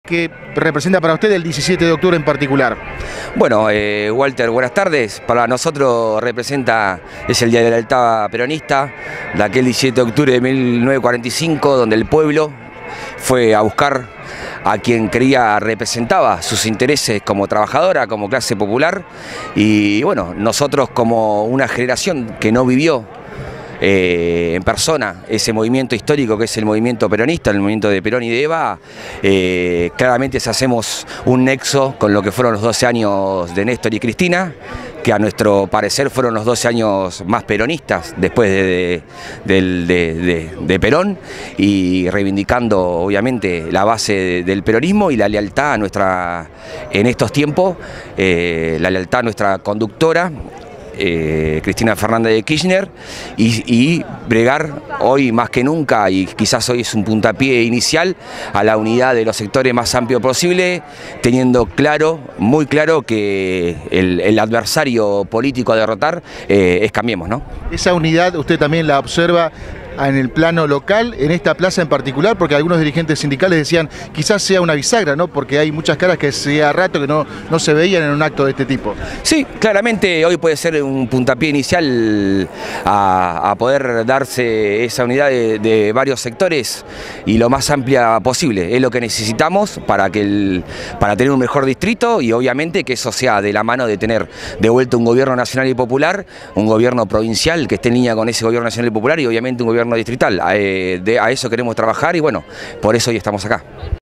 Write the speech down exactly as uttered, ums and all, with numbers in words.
¿Qué representa para usted el diecisiete de octubre en particular? Bueno, eh, Walter, buenas tardes. Para nosotros representa, es el Día de la Lealtad Peronista, de aquel diecisiete de octubre de mil novecientos cuarenta y cinco, donde el pueblo fue a buscar a quien creía representaba sus intereses como trabajadora, como clase popular, y bueno, nosotros como una generación que no vivió Eh, en persona ese movimiento histórico que es el movimiento peronista, el movimiento de Perón y de Eva, eh, claramente hacemos un nexo con lo que fueron los doce años de Néstor y Cristina, que a nuestro parecer fueron los doce años más peronistas después de, de, de, de, de Perón, y reivindicando obviamente la base del peronismo y la lealtad a nuestra, en estos tiempos, eh, la lealtad a nuestra conductora, Eh, Cristina Fernández de Kirchner, y, y bregar hoy más que nunca, y quizás hoy es un puntapié inicial, a la unidad de los sectores más amplio posible, teniendo claro, muy claro, que el, el adversario político a derrotar eh, es Cambiemos, ¿no? Esa unidad usted también la observa en el plano local, en esta plaza en particular, porque algunos dirigentes sindicales decían quizás sea una bisagra, ¿no? Porque hay muchas caras que hacía rato que no, no se veían en un acto de este tipo. Sí, claramente hoy puede ser un puntapié inicial a, a poder darse esa unidad de, de varios sectores y lo más amplia posible. Es lo que necesitamos para, que el, para tener un mejor distrito, y obviamente que eso sea de la mano de tener de vuelta un gobierno nacional y popular, un gobierno provincial que esté en línea con ese gobierno nacional y popular, y obviamente un gobierno distrital. Eh, de, a eso queremos trabajar, y bueno, por eso hoy estamos acá.